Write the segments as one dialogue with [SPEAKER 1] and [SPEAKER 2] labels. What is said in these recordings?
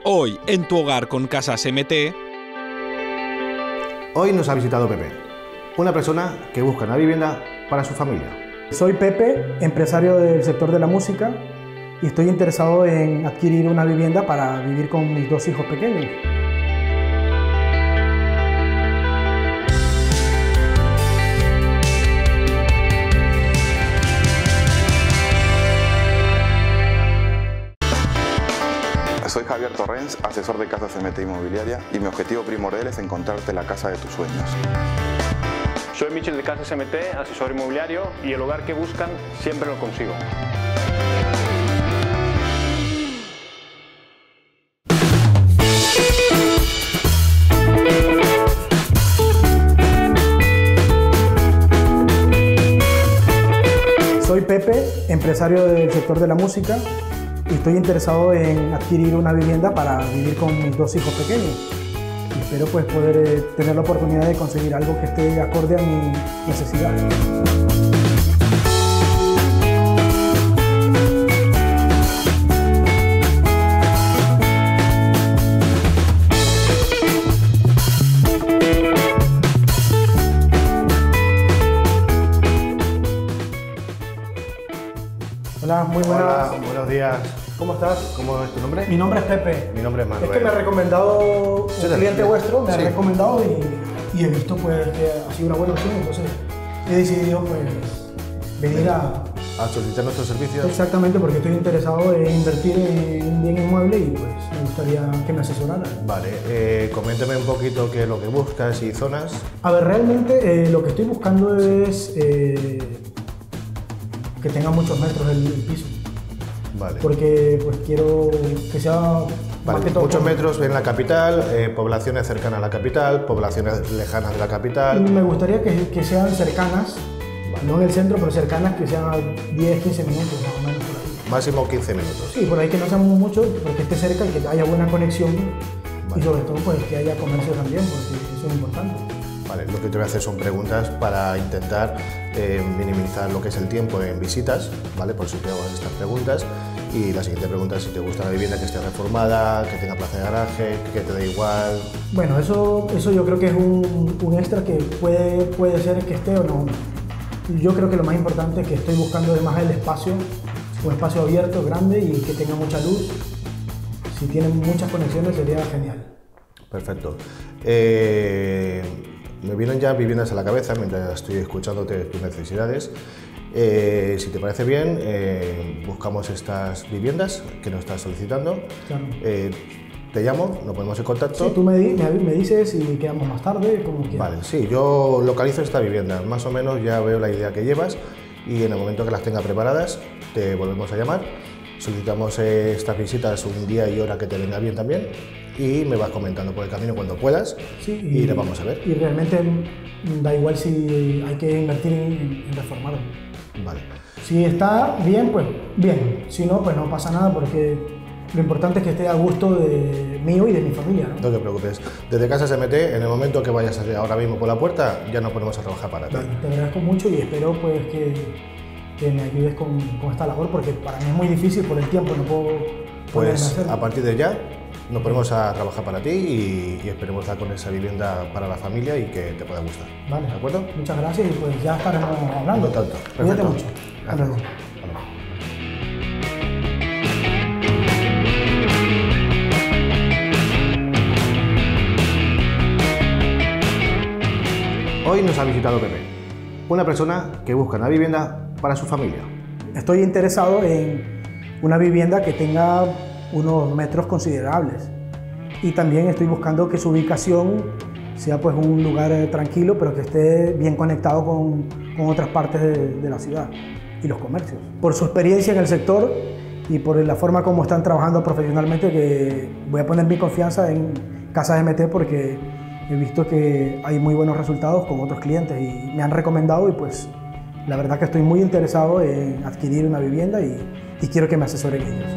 [SPEAKER 1] Hoy, en tu hogar con Casas MT.
[SPEAKER 2] Hoy nos ha visitado Pepe, una persona que busca una vivienda para su familia.
[SPEAKER 3] Soy Pepe, empresario del sector de la música, y estoy interesado en adquirir una vivienda para vivir con mis 2 hijos pequeños.
[SPEAKER 4] Soy Javier Torrens, asesor de Casas MT Inmobiliaria, y mi objetivo primordial es encontrarte la casa de tus sueños.
[SPEAKER 5] Soy Michel de Casas MT, asesor inmobiliario, y el hogar que buscan siempre lo consigo.
[SPEAKER 3] Soy Pepe, empresario del sector de la música, y estoy interesado en adquirir una vivienda para vivir con mis 2 hijos pequeños. Y espero pues poder tener la oportunidad de conseguir algo que esté acorde a mi necesidad. Hola, muy buenas.
[SPEAKER 2] Hola, buenos días.
[SPEAKER 3] ¿Cómo estás?
[SPEAKER 2] ¿Cómo es tu nombre?
[SPEAKER 3] Mi nombre es Pepe.
[SPEAKER 2] Mi nombre es Manuel.
[SPEAKER 3] Es que me ha recomendado un cliente vuestro, me ha
[SPEAKER 2] Sí.
[SPEAKER 3] recomendado y he visto pues que ha sido una buena opción, entonces he decidido pues venir a
[SPEAKER 2] solicitar nuestros servicios.
[SPEAKER 3] exactamente porque estoy interesado en invertir en un bien inmueble y pues me gustaría que me asesoraran.
[SPEAKER 2] Vale, coméntame un poquito qué es lo que buscas y zonas.
[SPEAKER 3] A ver, realmente lo que estoy buscando es que tenga muchos metros el piso,
[SPEAKER 2] Vale.
[SPEAKER 3] porque pues quiero que sea más
[SPEAKER 2] Vale,
[SPEAKER 3] que todo
[SPEAKER 2] muchos
[SPEAKER 3] con-
[SPEAKER 2] metros en la capital, poblaciones cercanas a la capital, poblaciones lejanas de la capital.
[SPEAKER 3] Me gustaría que sean cercanas, no en el centro, pero cercanas, que sean a 10, 15 minutos más o menos por ahí.
[SPEAKER 2] Máximo 15 minutos.
[SPEAKER 3] Sí, por ahí que no sean mucho, porque esté cerca y que haya buena conexión
[SPEAKER 2] Vale.
[SPEAKER 3] y sobre todo pues que haya comercio también, porque eso es importante.
[SPEAKER 2] Vale, lo que te voy a hacer son preguntas para intentar minimizar lo que es el tiempo en visitas, ¿vale? Por eso te hago estas preguntas. Y la siguiente pregunta es si te gusta la vivienda que esté reformada, que tenga plaza de garaje, que te dé igual.
[SPEAKER 3] Bueno, eso yo creo que es un extra que puede ser que esté o no. Yo creo que lo más importante es que estoy buscando además el espacio, un espacio abierto, grande y que tenga mucha luz. Si tiene muchas conexiones sería genial.
[SPEAKER 2] Perfecto. Me vienen ya viviendas a la cabeza mientras estoy escuchándote tus necesidades. Si te parece bien, buscamos estas viviendas que nos estás solicitando.
[SPEAKER 3] Claro.
[SPEAKER 2] Te llamo, nos ponemos en contacto.
[SPEAKER 3] Sí, tú me dices y quedamos más tarde, como quieras.
[SPEAKER 2] Vale, sí, yo localizo esta vivienda, más o menos ya veo la idea que llevas y en el momento que las tenga preparadas te volvemos a llamar, solicitamos estas visitas un día y hora que te venga bien también y me vas comentando por el camino cuando puedas
[SPEAKER 3] Sí,
[SPEAKER 2] y le vamos a ver.
[SPEAKER 3] Y realmente da igual si hay que invertir en reformarlo.
[SPEAKER 2] Vale,
[SPEAKER 3] Si está bien, pues bien. Si no, pues no pasa nada porque lo importante es que esté a gusto de mío y de mi familia, ¿no?
[SPEAKER 2] no te preocupes. Desde Casas MT, en el momento que vayas ahora mismo por la puerta, ya nos ponemos a trabajar para ti.
[SPEAKER 3] Vale, te agradezco mucho y espero pues que me ayudes con esta labor porque para mí es muy difícil por el tiempo, no puedo ponerme a
[SPEAKER 2] Pues
[SPEAKER 3] hacerlo.
[SPEAKER 2] a partir de ya nos ponemos a trabajar para ti y esperemos dar con esa vivienda para la familia y que te pueda gustar.
[SPEAKER 3] Vale,
[SPEAKER 2] ¿De acuerdo?
[SPEAKER 3] Muchas gracias y pues ya estaremos hablando.
[SPEAKER 2] En contacto.
[SPEAKER 3] Cuídate
[SPEAKER 2] Perfecto.
[SPEAKER 3] mucho. Hasta
[SPEAKER 2] Gracias.
[SPEAKER 3] luego.
[SPEAKER 2] Hasta luego. Hoy nos ha visitado Pepe, una persona que busca una vivienda para su familia.
[SPEAKER 3] Estoy interesado en una vivienda que tenga unos metros considerables y también estoy buscando que su ubicación sea pues un lugar tranquilo pero que esté bien conectado con otras partes de la ciudad y los comercios. Por su experiencia en el sector y por la forma como están trabajando profesionalmente, que voy a poner mi confianza en Casas MT porque he visto que hay muy buenos resultados con otros clientes y me han recomendado y pues la verdad que estoy muy interesado en adquirir una vivienda y quiero que me asesoren ellos.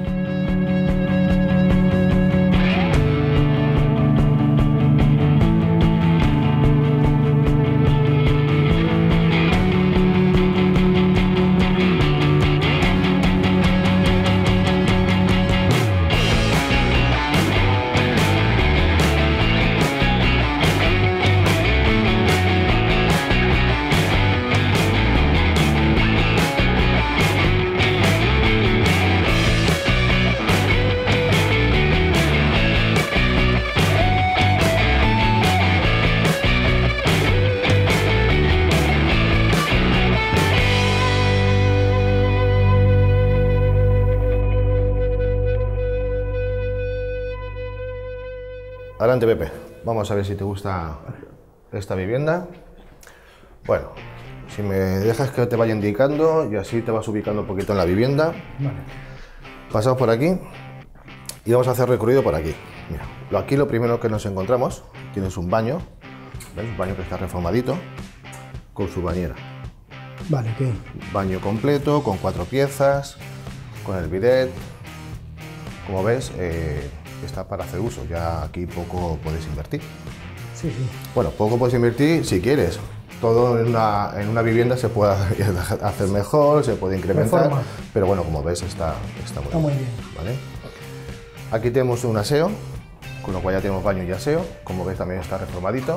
[SPEAKER 2] Adelante, Pepe. Vamos a ver si te gusta esta vivienda. Bueno, si me dejas que te vaya indicando y así te vas ubicando un poquito en la vivienda.
[SPEAKER 3] Vale.
[SPEAKER 2] Pasamos por aquí y vamos a hacer recorrido por aquí. Mira, aquí lo primero que nos encontramos, tienes un baño, ¿ves? Un baño que está reformadito, con su bañera.
[SPEAKER 3] Vale, ok.
[SPEAKER 2] Baño completo, con 4 piezas, con el bidet. Como ves, está para hacer uso, ya aquí poco puedes invertir.
[SPEAKER 3] Sí, sí.
[SPEAKER 2] Bueno, poco puedes invertir si quieres. Todo en una vivienda se puede hacer mejor, se puede incrementar,
[SPEAKER 3] Reforma.
[SPEAKER 2] pero bueno, como ves está muy bien. ¿Vale? Aquí tenemos un aseo, con lo cual ya tenemos baño y aseo. Como ves también está reformadito.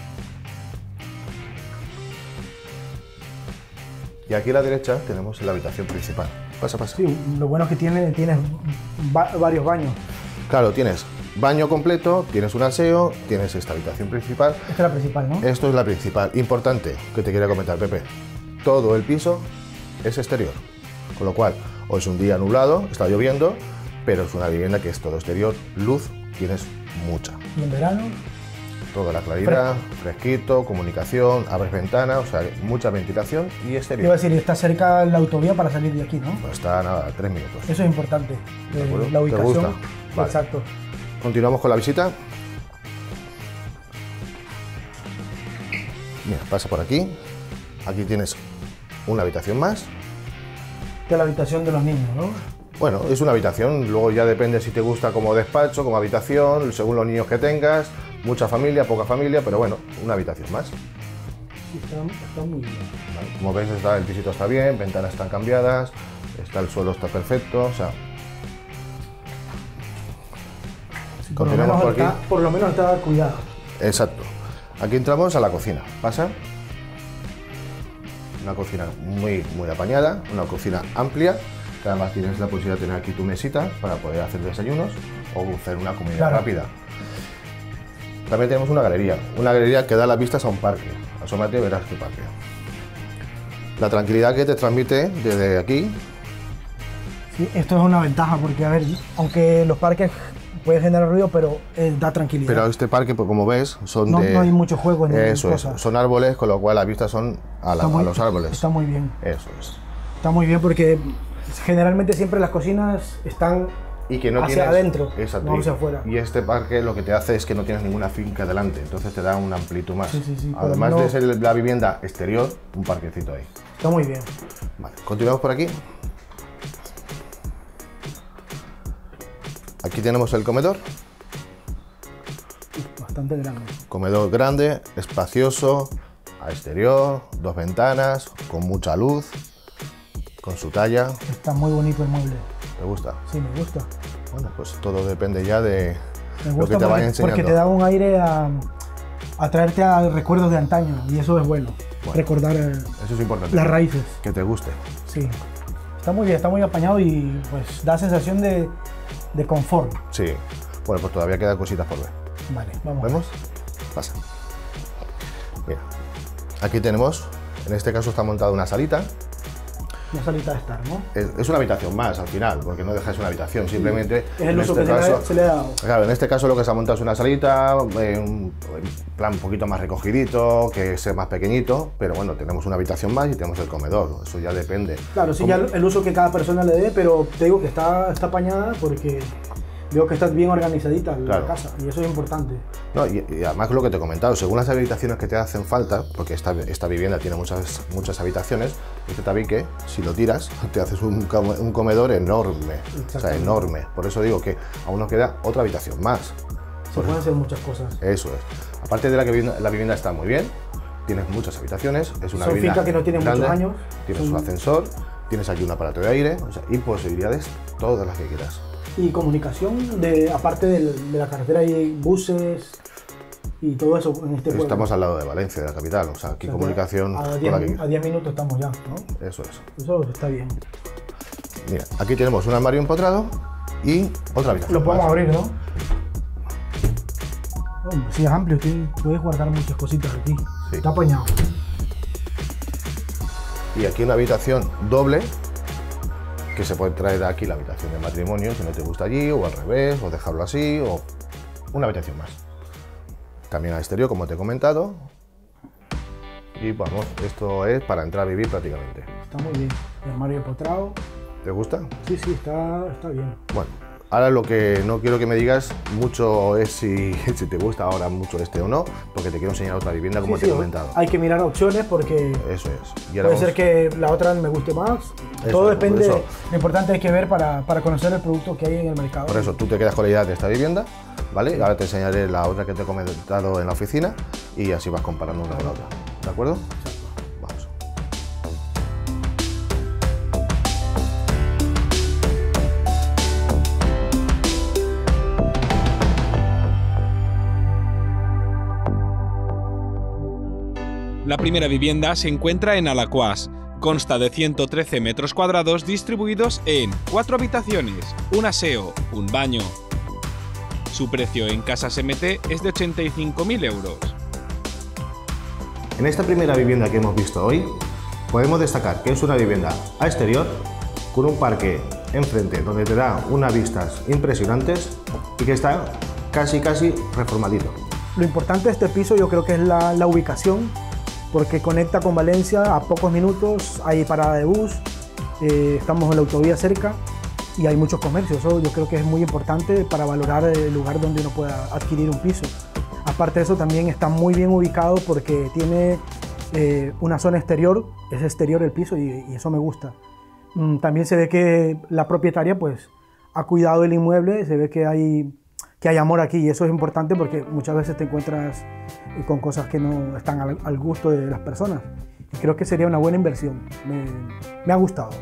[SPEAKER 2] Y aquí a la derecha tenemos la habitación principal. Pasa, pasa.
[SPEAKER 3] Sí, lo bueno es que tienes varios baños.
[SPEAKER 2] Claro, tienes baño completo, tienes un aseo, tienes esta habitación principal.
[SPEAKER 3] Esta es la principal, ¿no?
[SPEAKER 2] Esto es la principal. Importante que te quería comentar, Pepe. Todo el piso es exterior. Con lo cual, o es un día nublado, está lloviendo, pero es una vivienda que es todo exterior. Luz tienes mucha.
[SPEAKER 3] Y en verano,
[SPEAKER 2] Toda la claridad, fresquito, comunicación, abres ventana, o sea, mucha ventilación y
[SPEAKER 3] iba a
[SPEAKER 2] exterior.
[SPEAKER 3] decir, está cerca la autovía para salir de aquí, ¿no?
[SPEAKER 2] No está nada, 3 minutos.
[SPEAKER 3] Eso es importante,
[SPEAKER 2] acuerdo?
[SPEAKER 3] la
[SPEAKER 2] ¿Te
[SPEAKER 3] ubicación.
[SPEAKER 2] gusta? Vale.
[SPEAKER 3] Exacto.
[SPEAKER 2] Continuamos con la visita. Mira, pasa por aquí. Aquí tienes una habitación más.
[SPEAKER 3] Que es la habitación de los niños, ¿no?
[SPEAKER 2] Bueno, es una habitación, luego ya depende si te gusta como despacho, como habitación, según los niños que tengas, mucha familia, poca familia, pero bueno, una habitación más.
[SPEAKER 3] Sí, está muy bien.
[SPEAKER 2] ¿Vale? Como ves, el pisito está bien, ventanas están cambiadas, el suelo está perfecto, o sea...
[SPEAKER 3] Sí,
[SPEAKER 2] Continuamos por aquí.
[SPEAKER 3] por lo menos está cuidado.
[SPEAKER 2] Exacto. Aquí entramos a la cocina. Pasa. Una cocina muy apañada, una cocina amplia, que además tienes la posibilidad de tener aquí tu mesita para poder hacer desayunos o hacer una comida
[SPEAKER 3] Claro.
[SPEAKER 2] rápida. También tenemos una galería que da las vistas a un parque. Asómate y verás qué parque. La tranquilidad que te transmite desde aquí.
[SPEAKER 3] Sí, esto es una ventaja porque, a ver, aunque los parques pueden generar ruido, pero da tranquilidad.
[SPEAKER 2] Pero este parque, pues, como ves, son
[SPEAKER 3] no,
[SPEAKER 2] de...
[SPEAKER 3] no hay muchos juegos ni
[SPEAKER 2] Eso es,
[SPEAKER 3] cosas.
[SPEAKER 2] son árboles, con lo cual las vistas son a los árboles.
[SPEAKER 3] Está muy bien.
[SPEAKER 2] Eso es.
[SPEAKER 3] Está muy bien porque generalmente siempre las cocinas están
[SPEAKER 2] Y que no
[SPEAKER 3] hacia
[SPEAKER 2] tienes,
[SPEAKER 3] adentro,
[SPEAKER 2] exacto,
[SPEAKER 3] no hacia afuera.
[SPEAKER 2] Y este parque lo que te hace es que no tienes ninguna finca delante, entonces te da una amplitud más.
[SPEAKER 3] Sí, sí, sí, por lo
[SPEAKER 2] Además
[SPEAKER 3] menos-
[SPEAKER 2] de ser la vivienda exterior, un parquecito ahí.
[SPEAKER 3] Está muy bien.
[SPEAKER 2] Vale, continuamos por aquí. Aquí tenemos el comedor.
[SPEAKER 3] Bastante grande.
[SPEAKER 2] Comedor grande, espacioso, a exterior, 2 ventanas, con mucha luz, con su talla.
[SPEAKER 3] Está muy bonito el mueble.
[SPEAKER 2] ¿Te gusta?
[SPEAKER 3] Sí, me gusta.
[SPEAKER 2] Bueno, pues todo depende ya de
[SPEAKER 3] Me
[SPEAKER 2] lo
[SPEAKER 3] gusta
[SPEAKER 2] que te vaya
[SPEAKER 3] porque
[SPEAKER 2] enseñando.
[SPEAKER 3] te da un aire a traerte a recuerdos de antaño y eso es bueno. Recordar
[SPEAKER 2] Eso es importante.
[SPEAKER 3] las raíces.
[SPEAKER 2] Que te guste.
[SPEAKER 3] Sí. Está muy bien, está muy apañado y pues da sensación de confort.
[SPEAKER 2] Sí. Bueno, pues todavía quedan cositas por ver.
[SPEAKER 3] Vale, vamos.
[SPEAKER 2] ¿Vemos? Pasa. Mira, aquí tenemos, en este caso está montada una salita.
[SPEAKER 3] Una salita de estar, ¿no?
[SPEAKER 2] Es una habitación más al final, porque no deja de ser una habitación, simplemente...
[SPEAKER 3] Es el
[SPEAKER 2] en
[SPEAKER 3] uso
[SPEAKER 2] este
[SPEAKER 3] que
[SPEAKER 2] caso-
[SPEAKER 3] se le ha dado.
[SPEAKER 2] Claro, en este caso lo que se ha montado es una salita, en plan un poquito más recogidito, que sea más pequeñito, pero bueno, tenemos una habitación más y tenemos el comedor, eso ya depende.
[SPEAKER 3] Claro, sí, ya el uso que cada persona le dé, pero te digo que está apañada porque veo que está bien organizadita
[SPEAKER 2] Claro.
[SPEAKER 3] la casa y eso es importante.
[SPEAKER 2] No, y además lo que te he comentado, según las habitaciones que te hacen falta, porque esta vivienda tiene muchas habitaciones, este tabique, si lo tiras, te haces un comedor enorme, o sea,
[SPEAKER 3] Exactamente.
[SPEAKER 2] enorme. Por eso digo que aún nos queda otra habitación más.
[SPEAKER 3] Se pueden hacer muchas cosas.
[SPEAKER 2] Eso es. Aparte de la vivienda está muy bien, tienes muchas habitaciones, es una
[SPEAKER 3] Son
[SPEAKER 2] vivienda
[SPEAKER 3] fincas que no tienen muchos
[SPEAKER 2] grande,
[SPEAKER 3] años.
[SPEAKER 2] tienes
[SPEAKER 3] Son-
[SPEAKER 2] un ascensor, tienes aquí un aparato de aire, o sea, y posibilidades todas las que quieras.
[SPEAKER 3] Y comunicación, aparte de la carretera hay buses y todo eso en este pueblo.
[SPEAKER 2] Estamos al lado de Valencia, de la capital, o sea, aquí
[SPEAKER 3] O sea,
[SPEAKER 2] comunicación
[SPEAKER 3] A
[SPEAKER 2] con la que
[SPEAKER 3] 10
[SPEAKER 2] quieras.
[SPEAKER 3] minutos estamos ya, ¿no?
[SPEAKER 2] Eso es.
[SPEAKER 3] Eso está bien.
[SPEAKER 2] Mira, aquí tenemos un armario empotrado y otra habitación.
[SPEAKER 3] Lo podemos
[SPEAKER 2] más.
[SPEAKER 3] abrir, ¿no? Oh, sí, es amplio, puedes guardar muchas cositas aquí.
[SPEAKER 2] Sí.
[SPEAKER 3] Está apañado.
[SPEAKER 2] Y aquí una habitación doble, que se puede traer aquí la habitación de matrimonio, si no te gusta allí, o al revés, o dejarlo así, o una habitación más. también al exterior, como te he comentado. Y vamos, esto es para entrar a vivir prácticamente.
[SPEAKER 3] Está muy bien. El armario empotrado.
[SPEAKER 2] ¿Te gusta?
[SPEAKER 3] Sí, sí, está bien.
[SPEAKER 2] Bueno, ahora lo que no quiero que me digas mucho es si te gusta ahora mucho este o no, porque te quiero enseñar otra vivienda como
[SPEAKER 3] Sí,
[SPEAKER 2] te he
[SPEAKER 3] sí,
[SPEAKER 2] comentado.
[SPEAKER 3] hay que mirar opciones porque
[SPEAKER 2] Eso es. Y ahora
[SPEAKER 3] puede ser que la otra me guste más. Todo depende.
[SPEAKER 2] por eso.
[SPEAKER 3] Lo importante es que ver para conocer el producto que hay en el mercado.
[SPEAKER 2] Por eso tú te quedas con la idea de esta vivienda, ¿vale? Y ahora te enseñaré la otra que te he comentado en la oficina y así vas comparando una con la otra. ¿De acuerdo? Vamos.
[SPEAKER 1] La primera vivienda se encuentra en Alaquàs. Consta de 113 metros cuadrados distribuidos en 4 habitaciones, un aseo, un baño. Su precio en Casas MT es de 85.000 euros.
[SPEAKER 2] En esta primera vivienda que hemos visto hoy, podemos destacar que es una vivienda a exterior, con un parque enfrente donde te da unas vistas impresionantes y que está casi reformadito.
[SPEAKER 3] Lo importante de este piso yo creo que es la ubicación, porque conecta con Valencia a pocos minutos, hay parada de bus, estamos en la autovía cerca y hay muchos comercios. Eso yo creo que es muy importante para valorar el lugar donde uno pueda adquirir un piso. Aparte de eso, también está muy bien ubicado porque tiene una zona exterior, es exterior el piso y eso me gusta. También se ve que la propietaria pues ha cuidado el inmueble, se ve que hay amor aquí y eso es importante porque muchas veces te encuentras con cosas que no están al gusto de las personas. Y creo que sería una buena inversión, me ha gustado.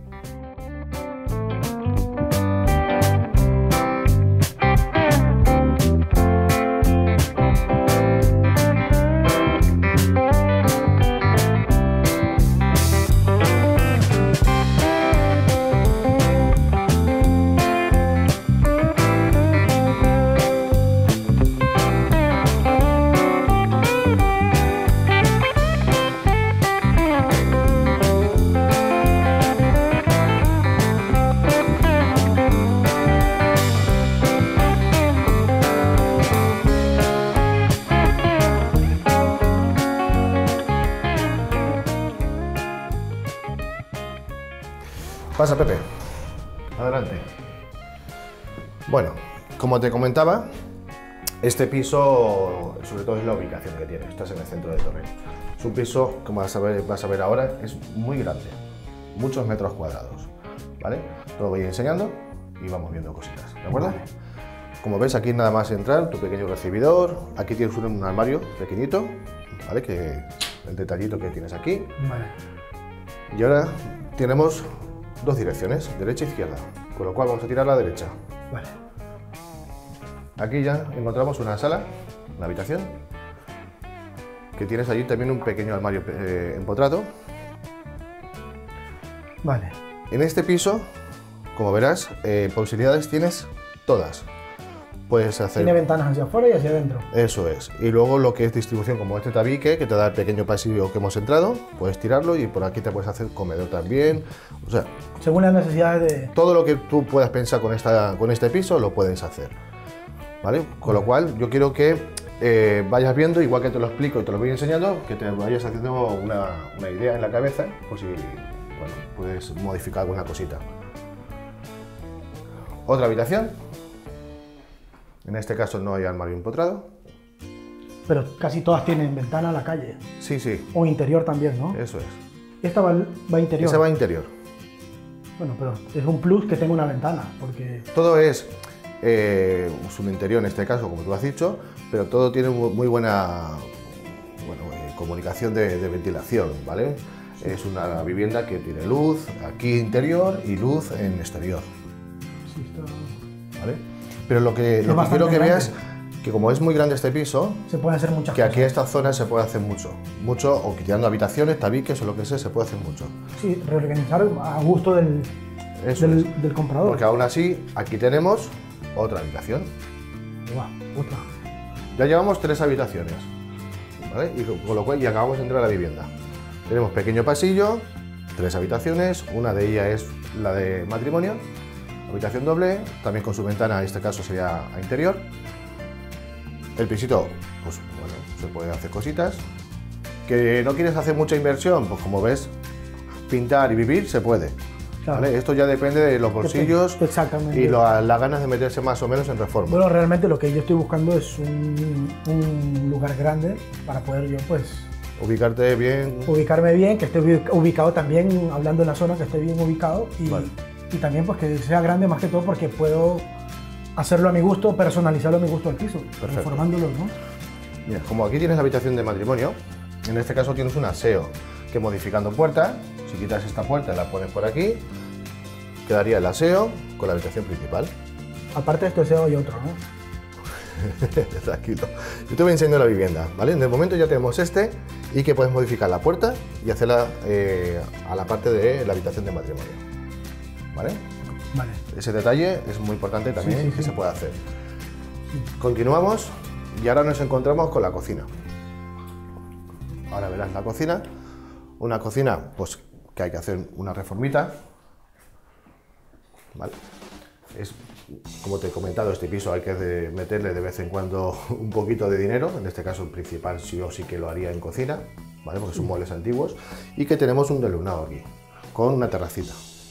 [SPEAKER 2] Pasa, Pepe. Adelante. Bueno, como te comentaba, este piso, sobre todo es la ubicación que tiene. Estás en el centro de Torrent. Es un piso, como vas a ver ahora, es muy grande. Muchos metros cuadrados. ¿Vale? Te lo voy enseñando y vamos viendo cositas. ¿De acuerdo? Vale. Como ves, aquí nada más entrar, tu pequeño recibidor. Aquí tienes un armario pequeñito, ¿vale? Que el detallito que tienes aquí.
[SPEAKER 3] Vale.
[SPEAKER 2] Y ahora tenemos dos direcciones, derecha e izquierda, con lo cual vamos a tirar a la derecha.
[SPEAKER 3] Vale.
[SPEAKER 2] Aquí ya encontramos una sala, una habitación, que tienes allí también un pequeño armario empotrado.
[SPEAKER 3] Vale.
[SPEAKER 2] En este piso, como verás, posibilidades tienes todas. Puedes hacer...
[SPEAKER 3] Tiene ventanas hacia afuera y hacia adentro.
[SPEAKER 2] Eso es. Y luego lo que es distribución, como este tabique, que te da el pequeño pasillo que hemos entrado, puedes tirarlo y por aquí te puedes hacer comedor también. O sea,
[SPEAKER 3] según las necesidades de...
[SPEAKER 2] todo lo que tú puedas pensar con este piso, lo puedes hacer. ¿Vale? Con lo cual, yo quiero que vayas viendo, igual que te lo explico y te lo voy enseñando, que te vayas haciendo una idea en la cabeza, por si bueno, puedes modificar alguna cosita. Otra habitación. En este caso no hay armario empotrado.
[SPEAKER 3] Pero casi todas tienen ventana a la calle.
[SPEAKER 2] Sí, sí.
[SPEAKER 3] O interior también, ¿no?
[SPEAKER 2] Eso es.
[SPEAKER 3] Esta va interior.
[SPEAKER 2] Esa va interior.
[SPEAKER 3] Bueno, pero es un plus que tenga una ventana, porque...
[SPEAKER 2] Todo es un interior en este caso, como tú has dicho, pero todo tiene muy buena comunicación de ventilación, ¿vale? Sí. Es una vivienda que tiene luz aquí interior y luz en exterior.
[SPEAKER 3] Sí, está...
[SPEAKER 2] ¿Vale? Pero lo que quiero que veas, que como es muy grande este piso,
[SPEAKER 3] se puede hacer muchas
[SPEAKER 2] que
[SPEAKER 3] cosas.
[SPEAKER 2] Aquí en esta zona se puede hacer mucho, o quitando habitaciones, tabiques o lo que sea, se puede hacer mucho.
[SPEAKER 3] Sí, reorganizar a gusto del comprador.
[SPEAKER 2] Porque aún así, aquí tenemos otra habitación.
[SPEAKER 3] Wow, otra.
[SPEAKER 2] Ya llevamos 3 habitaciones, ¿vale? Y con lo cual ya acabamos de entrar a la vivienda. Tenemos pequeño pasillo, 3 habitaciones, una de ellas es la de matrimonio, habitación doble, también con su ventana, en este caso sería a interior. El pisito pues bueno, se pueden hacer cositas. ¿Que no quieres hacer mucha inversión? Pues como ves, pintar y vivir se puede.
[SPEAKER 3] Claro.
[SPEAKER 2] ¿Vale? Esto ya depende de los bolsillos
[SPEAKER 3] Exactamente.
[SPEAKER 2] y las ganas de meterse más o menos en reforma.
[SPEAKER 3] Bueno, realmente lo que yo estoy buscando es un lugar grande para poder yo pues
[SPEAKER 2] Ubicarte bien.
[SPEAKER 3] ubicarme bien, que esté ubicado también, hablando de la zona, que esté bien ubicado y,
[SPEAKER 2] Vale.
[SPEAKER 3] y también pues que sea grande más que todo porque puedo hacerlo a mi gusto, personalizarlo a mi gusto al piso, reformándolo, ¿no?
[SPEAKER 2] Mira, como aquí tienes la habitación de matrimonio, en este caso tienes un aseo, que modificando puerta, si quitas esta puerta y la pones por aquí, quedaría el aseo con la habitación principal.
[SPEAKER 3] Aparte de esto, deseo hay otro, ¿no?
[SPEAKER 2] Tranquilo. Yo te voy enseñando la vivienda, ¿vale? En el momento ya tenemos este y que puedes modificar la puerta y hacerla a la parte de la habitación de matrimonio, ¿vale?
[SPEAKER 3] Vale.
[SPEAKER 2] Ese detalle es muy importante también
[SPEAKER 3] Sí, sí,
[SPEAKER 2] que
[SPEAKER 3] sí.
[SPEAKER 2] se puede hacer. Continuamos y ahora nos encontramos con la cocina. Ahora verás la cocina. Una cocina, pues que hay que hacer una reformita. ¿Vale? Es, como te he comentado, este piso hay que meterle de vez en cuando un poquito de dinero. En este caso, el principal sí o sí que lo haría en cocina, ¿vale? Porque son muebles antiguos. Y que tenemos un delunado aquí, con una terracita.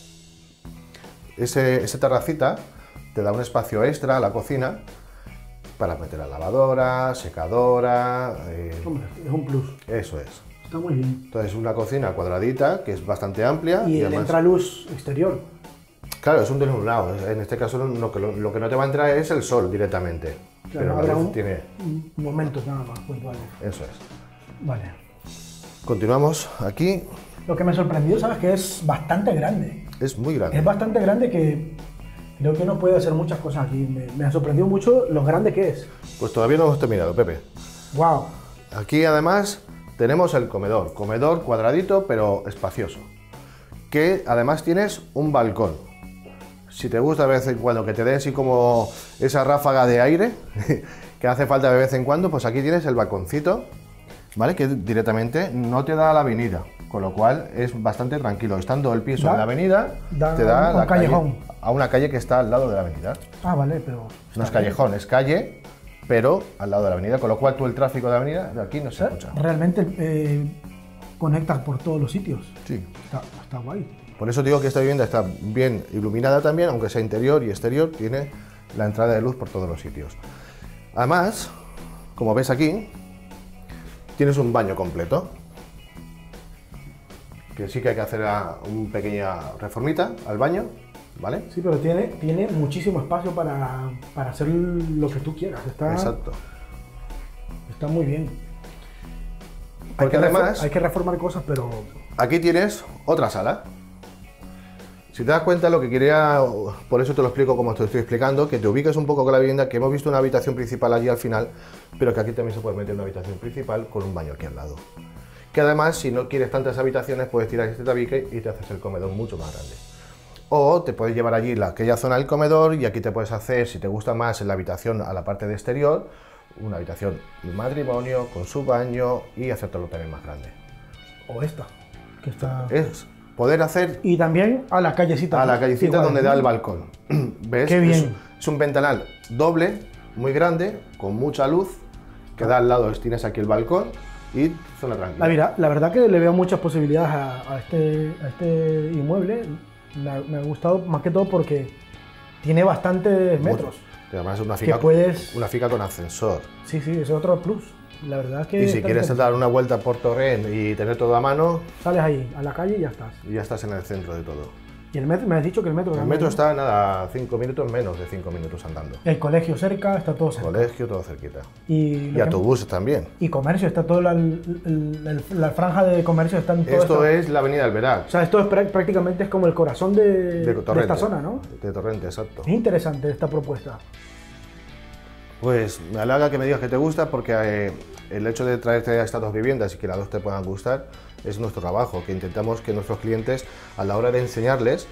[SPEAKER 2] Esa terracita te da un espacio extra a la cocina para meter la lavadora, secadora.
[SPEAKER 3] Hombre, es un plus.
[SPEAKER 2] Eso es.
[SPEAKER 3] Está muy bien.
[SPEAKER 2] Entonces, una cocina cuadradita que es bastante amplia.
[SPEAKER 3] Y le
[SPEAKER 2] además,
[SPEAKER 3] entra luz exterior.
[SPEAKER 2] claro, es un delunado. En este caso, lo que no te va a entrar es el sol directamente.
[SPEAKER 3] Claro,
[SPEAKER 2] pero la
[SPEAKER 3] habrá
[SPEAKER 2] luz tiene.
[SPEAKER 3] momentos nada más puntuales.
[SPEAKER 2] Eso es.
[SPEAKER 3] Vale.
[SPEAKER 2] Continuamos aquí.
[SPEAKER 3] Lo que me sorprendió, ¿sabes? Que es bastante grande.
[SPEAKER 2] Es muy grande.
[SPEAKER 3] Es bastante grande que creo que no puede hacer muchas cosas aquí. Me ha sorprendido mucho lo grande que es.
[SPEAKER 2] Pues todavía no hemos terminado, Pepe.
[SPEAKER 3] ¡Wow!
[SPEAKER 2] Aquí además tenemos el comedor. Comedor cuadradito pero espacioso. Que además tienes un balcón. Si te gusta de vez en cuando que te dé así como esa ráfaga de aire que hace falta de vez en cuando, pues aquí tienes el balconcito, ¿vale? Que directamente no te da a la avenida, con lo cual es bastante tranquilo. Estando el piso en la avenida, te da
[SPEAKER 3] a un callejón.
[SPEAKER 2] a una calle que está al lado de la avenida.
[SPEAKER 3] Ah, vale, pero...
[SPEAKER 2] No es callejón, es calle, pero al lado de la avenida, con lo cual tú el tráfico de la avenida de aquí no se escucha.
[SPEAKER 3] Realmente conectas por todos los sitios.
[SPEAKER 2] Sí.
[SPEAKER 3] Está guay.
[SPEAKER 2] Por eso digo que esta vivienda está bien iluminada también, aunque sea interior y exterior, tiene la entrada de luz por todos los sitios. Además, como ves aquí, tienes un baño completo, que sí que hay que hacer una pequeña reformita al baño, ¿vale?
[SPEAKER 3] Sí, pero tiene muchísimo espacio para hacer lo que tú quieras.
[SPEAKER 2] Exacto.
[SPEAKER 3] Está muy bien.
[SPEAKER 2] Porque además,
[SPEAKER 3] hay que reformar cosas, pero...
[SPEAKER 2] aquí tienes otra sala. Si te das cuenta, lo que quería, por eso te lo explico como te estoy explicando, que te ubiques un poco con la vivienda, que hemos visto una habitación principal allí al final, pero que aquí también se puede meter una habitación principal con un baño aquí al lado. Que además, si no quieres tantas habitaciones, puedes tirar este tabique y te haces el comedor mucho más grande. O te puedes llevar allí aquella zona del comedor y aquí te puedes hacer, si te gusta más, en la habitación a la parte de exterior, una habitación de matrimonio con su baño y hacértelo también más grande.
[SPEAKER 3] O esta, que está...
[SPEAKER 2] Es poder hacer
[SPEAKER 3] Y también a la callecita.
[SPEAKER 2] a la callecita
[SPEAKER 3] igual,
[SPEAKER 2] donde
[SPEAKER 3] ¿no?
[SPEAKER 2] da el balcón. ¿Ves?
[SPEAKER 3] Qué bien.
[SPEAKER 2] Es un ventanal doble, muy grande, con mucha luz, que da al lado, tienes aquí el balcón y zona tranquila.
[SPEAKER 3] La verdad que le veo muchas posibilidades a este inmueble. Me ha gustado más que todo porque tiene bastantes metros.
[SPEAKER 2] Y además es una finca, una finca con ascensor.
[SPEAKER 3] Sí, sí, ese es otro plus. La verdad es que...
[SPEAKER 2] Y si quieres dar una vuelta por Torrent y tener todo a mano,
[SPEAKER 3] sales ahí, a la calle y ya estás.
[SPEAKER 2] y ya estás en el centro de todo.
[SPEAKER 3] Y el metro, me has dicho que el metro...
[SPEAKER 2] El
[SPEAKER 3] también,
[SPEAKER 2] metro
[SPEAKER 3] ¿no?
[SPEAKER 2] está, nada, 5 minutos, menos de 5 minutos andando.
[SPEAKER 3] El colegio cerca, está todo cerca.
[SPEAKER 2] Colegio, todo cerquita.
[SPEAKER 3] Y
[SPEAKER 2] Y autobuses también.
[SPEAKER 3] Y comercio, está toda la franja de comercio está en todo
[SPEAKER 2] Esto es la avenida Alberac.
[SPEAKER 3] O sea, esto es prácticamente es como el corazón de
[SPEAKER 2] Torrente.
[SPEAKER 3] esta zona, ¿no?
[SPEAKER 2] De Torrente, exacto.
[SPEAKER 3] Es interesante esta propuesta.
[SPEAKER 2] Pues me halaga que me digas que te gusta porque el hecho de traerte a estas dos viviendas y que las dos te puedan gustar es nuestro trabajo, que intentamos que nuestros clientes a la hora de enseñarles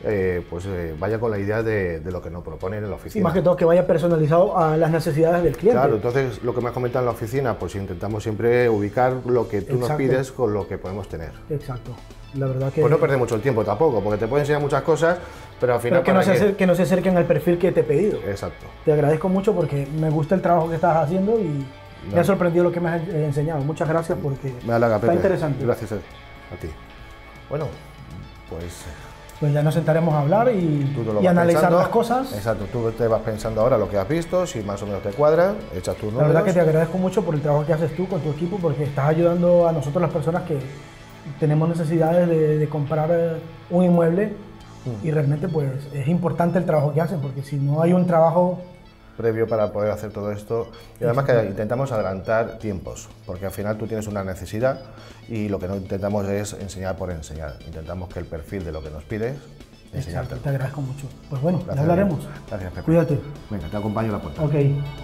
[SPEAKER 2] vaya con la idea de lo que nos proponen en la oficina.
[SPEAKER 3] Y más que todo que vaya personalizado a las necesidades del cliente.
[SPEAKER 2] Claro, entonces lo que me has comentado en la oficina, pues intentamos siempre ubicar lo que tú nos
[SPEAKER 3] Exacto.
[SPEAKER 2] pides con lo que podemos tener.
[SPEAKER 3] Exacto. La verdad que...
[SPEAKER 2] Pues no perder mucho el tiempo tampoco, porque te puedo enseñar muchas cosas, pero al final...
[SPEAKER 3] Pero que no se acerquen al perfil que te he pedido.
[SPEAKER 2] Exacto.
[SPEAKER 3] Te agradezco mucho porque me gusta el trabajo que estás haciendo y Me ha sorprendido lo que me has enseñado. Muchas gracias porque
[SPEAKER 2] Me halaga, Pepe.
[SPEAKER 3] está interesante.
[SPEAKER 2] Gracias a ti. Bueno, pues
[SPEAKER 3] ya nos sentaremos a hablar y analizar
[SPEAKER 2] pensando,
[SPEAKER 3] las cosas.
[SPEAKER 2] Exacto, tú te vas pensando ahora lo que has visto, si más o menos te cuadra, echas tus números.
[SPEAKER 3] La verdad que te agradezco mucho por el trabajo que haces tú con tu equipo, porque estás ayudando a nosotros las personas que tenemos necesidades de comprar un inmueble y realmente pues es importante el trabajo que hacen, porque si no hay un trabajo
[SPEAKER 2] previo para poder hacer todo esto, y además que intentamos adelantar tiempos, porque al final tú tienes una necesidad y lo que no intentamos es enseñar por enseñar, intentamos que el perfil de lo que nos pides, enseñártelo.
[SPEAKER 3] Te agradezco mucho. Pues bueno,
[SPEAKER 2] Gracias,
[SPEAKER 3] ya hablaremos.
[SPEAKER 2] Gracias, Pepe.
[SPEAKER 3] Cuídate.
[SPEAKER 2] Venga, te acompaño a la puerta.
[SPEAKER 3] Ok.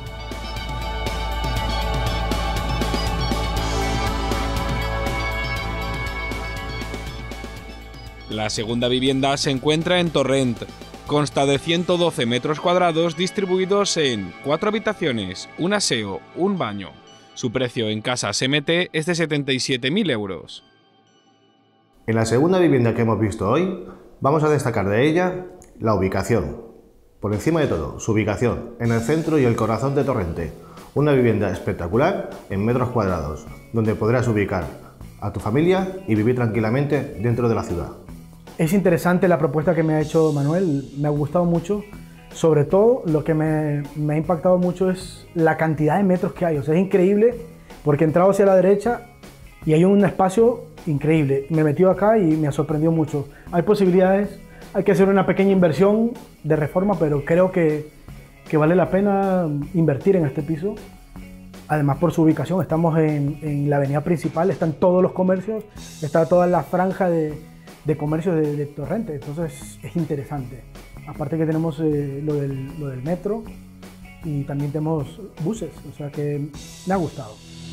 [SPEAKER 1] La segunda vivienda se encuentra en Torrent. Consta de 112 metros cuadrados distribuidos en 4 habitaciones, un aseo, un baño. Su precio en Casas MT es de 77.000 euros.
[SPEAKER 2] En la segunda vivienda que hemos visto hoy, vamos a destacar de ella la ubicación. Por encima de todo, su ubicación en el centro y el corazón de Torrente. Una vivienda espectacular en metros cuadrados, donde podrás ubicar a tu familia y vivir tranquilamente dentro de la ciudad.
[SPEAKER 3] Es interesante la propuesta que me ha hecho Manuel, me ha gustado mucho. Sobre todo, lo que me ha impactado mucho es la cantidad de metros que hay. O sea, es increíble porque he entrado hacia la derecha y hay un espacio increíble. Me he metido acá y me ha sorprendido mucho. Hay posibilidades, hay que hacer una pequeña inversión de reforma, pero creo que vale la pena invertir en este piso. Además, por su ubicación, estamos en la avenida principal, están todos los comercios, está toda la franja de comercios de Torrente, entonces es interesante. Aparte que tenemos lo del metro y también tenemos buses, o sea que me ha gustado.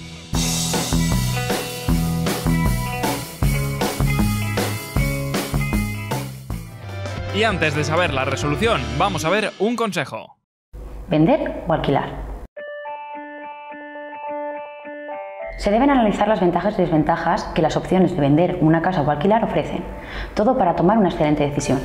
[SPEAKER 6] Y antes de saber la resolución, vamos a ver un consejo.
[SPEAKER 7] ¿Vender o alquilar? Se deben analizar las ventajas y desventajas que las opciones de vender una casa o alquilar ofrecen, todo para tomar una excelente decisión.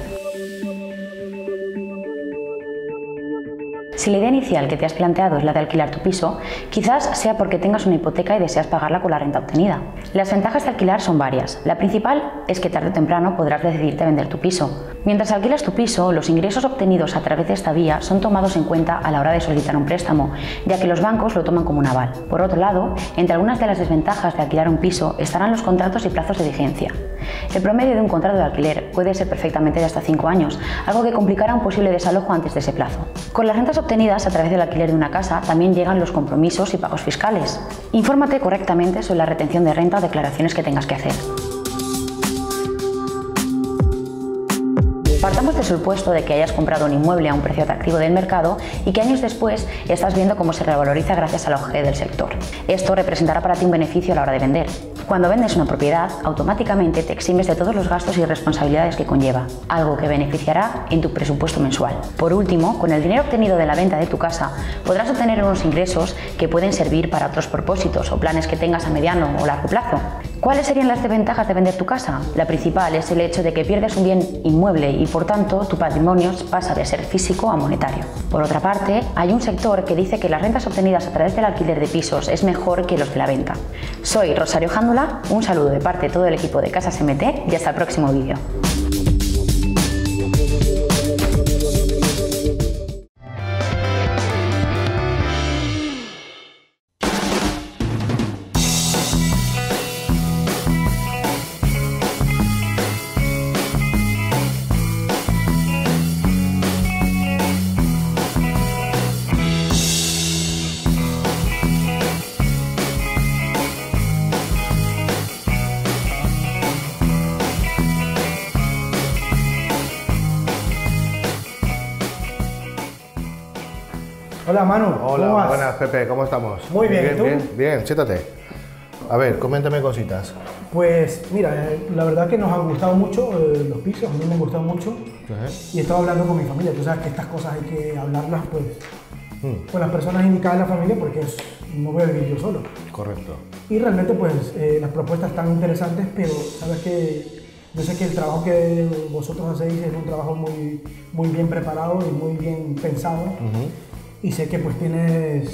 [SPEAKER 7] Si la idea inicial que te has planteado es la de alquilar tu piso, quizás sea porque tengas una hipoteca y deseas pagarla con la renta obtenida. Las ventajas de alquilar son varias. La principal es que tarde o temprano podrás decidirte a vender tu piso. Mientras alquilas tu piso, los ingresos obtenidos a través de esta vía son tomados en cuenta a la hora de solicitar un préstamo, ya que los bancos lo toman como un aval. Por otro lado, entre algunas de las desventajas de alquilar un piso estarán los contratos y plazos de vigencia. El promedio de un contrato de alquiler puede ser perfectamente de hasta 5 años, algo que complicará un posible desalojo antes de ese plazo. Con las rentas obtenidas a través del alquiler de una casa también llegan los compromisos y pagos fiscales. Infórmate correctamente sobre la retención de renta o declaraciones que tengas que hacer. Partamos del supuesto de que hayas comprado un inmueble a un precio atractivo del mercado y que años después estás viendo cómo se revaloriza gracias al auge del sector. Esto representará para ti un beneficio a la hora de vender. Cuando vendes una propiedad, automáticamente te eximes de todos los gastos y responsabilidades que conlleva, algo que beneficiará en tu presupuesto mensual. Por último, con el dinero obtenido de la venta de tu casa, podrás obtener unos ingresos que pueden servir para otros propósitos o planes que tengas a mediano o largo plazo. ¿Cuáles serían las desventajas de vender tu casa? La principal es el hecho de que pierdes un bien inmueble y por tanto tu patrimonio pasa de ser físico a monetario. Por otra parte, hay un sector que dice que las rentas obtenidas a través del alquiler de pisos es mejor que los de la venta. Soy Rosario Jándula, un saludo de parte de todo el equipo de Casas MT y hasta el próximo vídeo.
[SPEAKER 3] Hola Manu,
[SPEAKER 2] Hola,
[SPEAKER 3] ¿cómo vas?
[SPEAKER 2] buenas Pepe, ¿cómo estamos?
[SPEAKER 3] Muy bien, ¿y tú?
[SPEAKER 2] Bien, siéntate. A ver, coméntame cositas.
[SPEAKER 3] Pues mira, la verdad que nos han gustado mucho los pisos, a mí me han gustado mucho y he estado hablando con mi familia. Tú sabes que estas cosas hay que hablarlas pues con las personas indicadas de la familia porque no voy a vivir yo solo.
[SPEAKER 2] Correcto.
[SPEAKER 3] Y realmente pues las propuestas están interesantes, pero sabes que yo sé que el trabajo que vosotros hacéis es un trabajo muy bien preparado y muy bien pensado. Y sé que pues tienes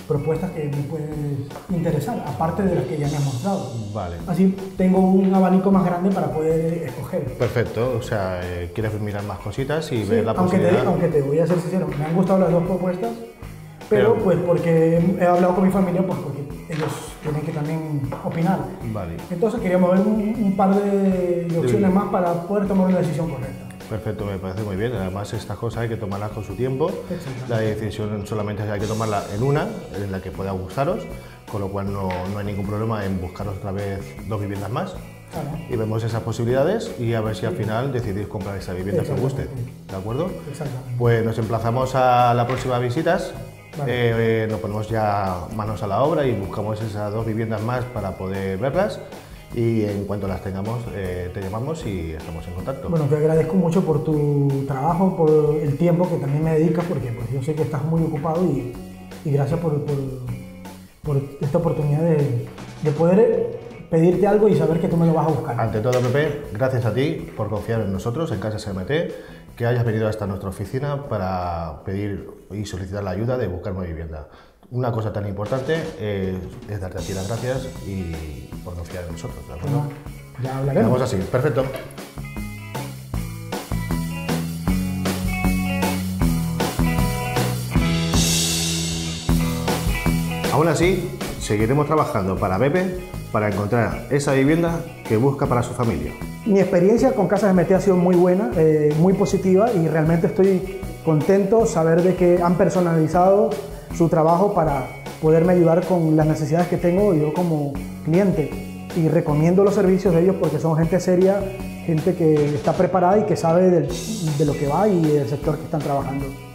[SPEAKER 3] propuestas que me pueden interesar, aparte de las que ya me has mostrado.
[SPEAKER 2] Vale.
[SPEAKER 3] Así tengo un abanico más grande para poder escoger.
[SPEAKER 2] Perfecto, o sea, quieres mirar más cositas y
[SPEAKER 3] Sí,
[SPEAKER 2] ver la
[SPEAKER 3] aunque
[SPEAKER 2] posibilidad.
[SPEAKER 3] te voy a ser sincero, me han gustado las dos propuestas, pero pues porque he hablado con mi familia, pues porque ellos tienen que también opinar.
[SPEAKER 2] Vale.
[SPEAKER 3] Entonces queríamos ver un par de opciones más para poder tomar una decisión correcta.
[SPEAKER 2] Perfecto, me parece muy bien. Además, estas cosas hay que tomarlas con su tiempo.
[SPEAKER 3] Exactamente.
[SPEAKER 2] La decisión solamente hay que tomarla en una, en la que pueda gustaros, con lo cual no hay ningún problema en buscaros otra vez 2 viviendas más.
[SPEAKER 3] Claro.
[SPEAKER 2] Y vemos esas posibilidades y a ver si al final decidís comprar esa vivienda que os guste. ¿De acuerdo?
[SPEAKER 3] Exactamente.
[SPEAKER 2] Pues nos emplazamos a la próxima visitas.
[SPEAKER 3] Vale.
[SPEAKER 2] Nos ponemos ya manos a la obra y buscamos esas 2 viviendas más para poder verlas. Y en cuanto las tengamos, te llamamos y estamos en contacto.
[SPEAKER 3] Bueno, te agradezco mucho por tu trabajo, por el tiempo que también me dedicas, porque pues, yo sé que estás muy ocupado y gracias por esta oportunidad de poder pedirte algo y saber que tú me lo vas a buscar.
[SPEAKER 2] Ante todo, Pepe, gracias a ti por confiar en nosotros, en Casas SMT, que hayas venido hasta nuestra oficina para pedir y solicitar la ayuda de buscar una vivienda. Una cosa tan importante es darte a ti las gracias y por confiar en nosotros, ¿de acuerdo?
[SPEAKER 3] Bueno, ya hablaremos.
[SPEAKER 2] Vamos así, perfecto. Aún así, seguiremos trabajando para Pepe para encontrar esa vivienda que busca para su familia.
[SPEAKER 3] Mi experiencia con Casas SMT ha sido muy buena, muy positiva y realmente estoy contento saber de que han personalizado su trabajo para poderme ayudar con las necesidades que tengo yo como cliente. Y recomiendo los servicios de ellos porque son gente seria, gente que está preparada y que sabe de lo que va y del sector que están trabajando.